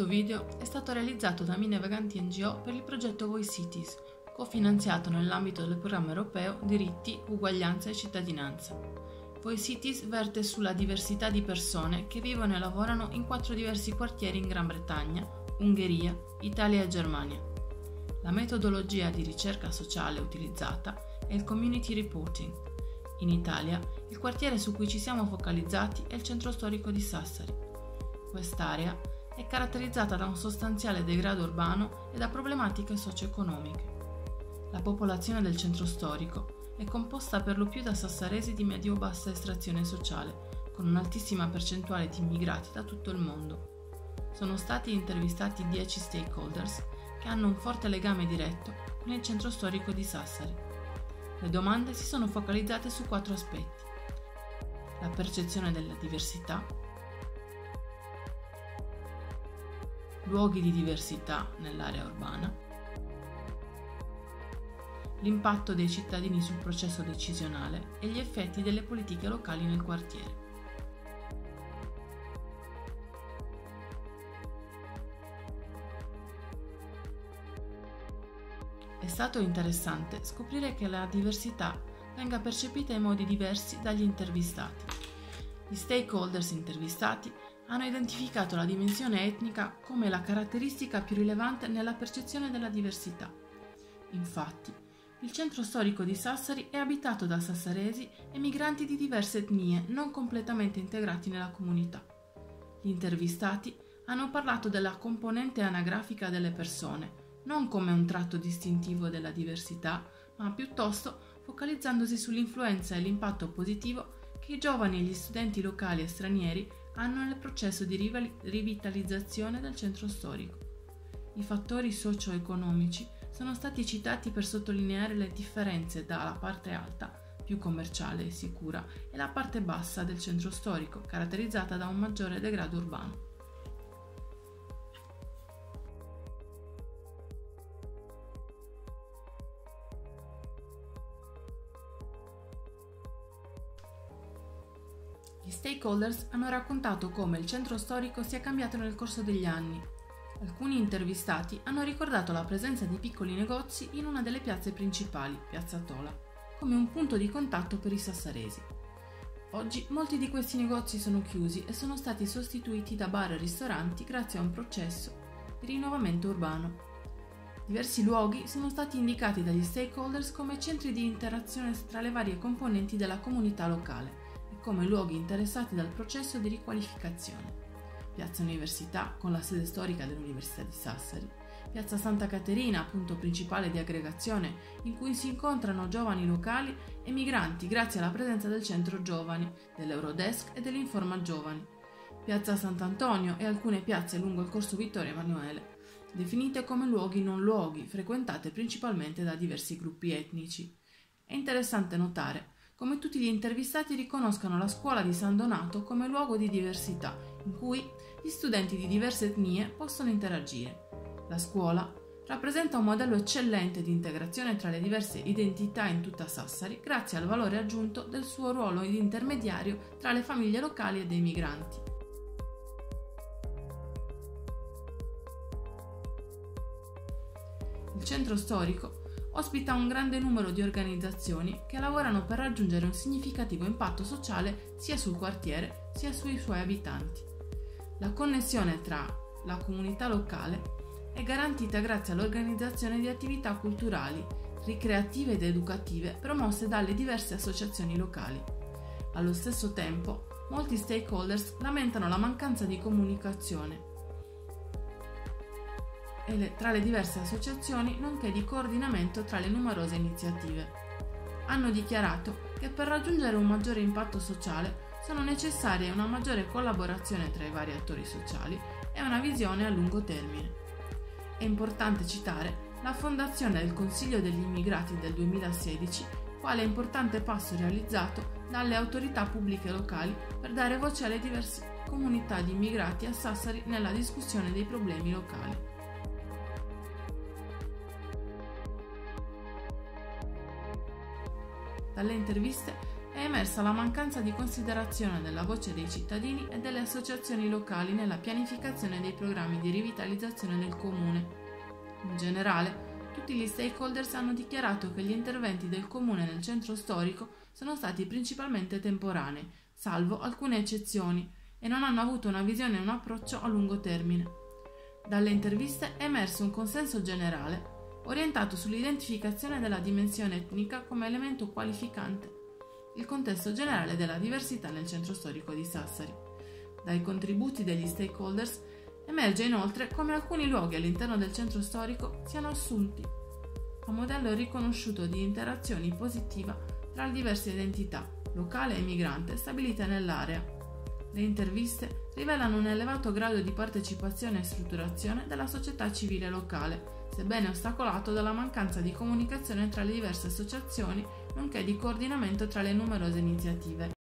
Questo video è stato realizzato da Mine Vaganti NGO per il progetto Voice Cities, cofinanziato nell'ambito del programma europeo Diritti, Uguaglianza e Cittadinanza. Voice Cities verte sulla diversità di persone che vivono e lavorano in 4 diversi quartieri in Gran Bretagna, Ungheria, Italia e Germania. La metodologia di ricerca sociale utilizzata è il Community Reporting. In Italia, il quartiere su cui ci siamo focalizzati è il centro storico di Sassari. Quest'area è caratterizzata da un sostanziale degrado urbano e da problematiche socio-economiche. La popolazione del centro storico è composta per lo più da sassaresi di medio-bassa estrazione sociale, con un'altissima percentuale di immigrati da tutto il mondo. Sono stati intervistati 10 stakeholders che hanno un forte legame diretto con il centro storico di Sassari. Le domande si sono focalizzate su 4 aspetti: la percezione della diversità, luoghi di diversità nell'area urbana, l'impatto dei cittadini sul processo decisionale e gli effetti delle politiche locali nel quartiere. È stato interessante scoprire che la diversità venga percepita in modi diversi dagli intervistati. Gli stakeholders intervistati hanno identificato la dimensione etnica come la caratteristica più rilevante nella percezione della diversità. Infatti, il centro storico di Sassari è abitato da sassaresi e migranti di diverse etnie non completamente integrati nella comunità. Gli intervistati hanno parlato della componente anagrafica delle persone, non come un tratto distintivo della diversità, ma piuttosto focalizzandosi sull'influenza e l'impatto positivo che i giovani e gli studenti locali e stranieri hanno nel processo di rivitalizzazione del centro storico. I fattori socio-economici sono stati citati per sottolineare le differenze dalla parte alta, più commerciale e sicura, e la parte bassa del centro storico, caratterizzata da un maggiore degrado urbano. Gli stakeholders hanno raccontato come il centro storico sia cambiato nel corso degli anni. Alcuni intervistati hanno ricordato la presenza di piccoli negozi in una delle piazze principali, Piazza Tola, come un punto di contatto per i sassaresi. Oggi molti di questi negozi sono chiusi e sono stati sostituiti da bar e ristoranti grazie a un processo di rinnovamento urbano. Diversi luoghi sono stati indicati dagli stakeholders come centri di interazione tra le varie componenti della comunità locale e come luoghi interessati dal processo di riqualificazione. Piazza Università, con la sede storica dell'Università di Sassari, Piazza Santa Caterina, punto principale di aggregazione in cui si incontrano giovani locali e migranti grazie alla presenza del centro giovani, dell'Eurodesk e dell'Informa Giovani, Piazza Sant'Antonio e alcune piazze lungo il corso Vittorio Emanuele, definite come luoghi non luoghi, frequentate principalmente da diversi gruppi etnici. È interessante notare come tutti gli intervistati riconoscano la scuola di San Donato come luogo di diversità, in cui gli studenti di diverse etnie possono interagire. La scuola rappresenta un modello eccellente di integrazione tra le diverse identità in tutta Sassari, grazie al valore aggiunto del suo ruolo di intermediario tra le famiglie locali e dei migranti. Il centro storico ospita un grande numero di organizzazioni che lavorano per raggiungere un significativo impatto sociale sia sul quartiere sia sui suoi abitanti. La connessione tra la comunità locale è garantita grazie all'organizzazione di attività culturali, ricreative ed educative promosse dalle diverse associazioni locali. Allo stesso tempo, molti stakeholders lamentano la mancanza di comunicazione tra le diverse associazioni, nonché di coordinamento tra le numerose iniziative. Hanno dichiarato che per raggiungere un maggiore impatto sociale sono necessarie una maggiore collaborazione tra i vari attori sociali e una visione a lungo termine. È importante citare la fondazione del Consiglio degli Immigrati del 2016, quale importante passo realizzato dalle autorità pubbliche locali per dare voce alle diverse comunità di immigrati a Sassari nella discussione dei problemi locali. Dalle interviste è emersa la mancanza di considerazione della voce dei cittadini e delle associazioni locali nella pianificazione dei programmi di rivitalizzazione del comune. In generale, tutti gli stakeholders hanno dichiarato che gli interventi del comune nel centro storico sono stati principalmente temporanei, salvo alcune eccezioni, e non hanno avuto una visione e un approccio a lungo termine. Dalle interviste è emerso un consenso generale orientato sull'identificazione della dimensione etnica come elemento qualificante il contesto generale della diversità nel centro storico di Sassari. Dai contributi degli stakeholders emerge inoltre come alcuni luoghi all'interno del centro storico siano assunti a modello riconosciuto di interazioni positiva tra le diverse identità, locale e migrante, stabilite nell'area. Le interviste rivelano un elevato grado di partecipazione e strutturazione della società civile locale, sebbene ostacolato dalla mancanza di comunicazione tra le diverse associazioni, nonché di coordinamento tra le numerose iniziative.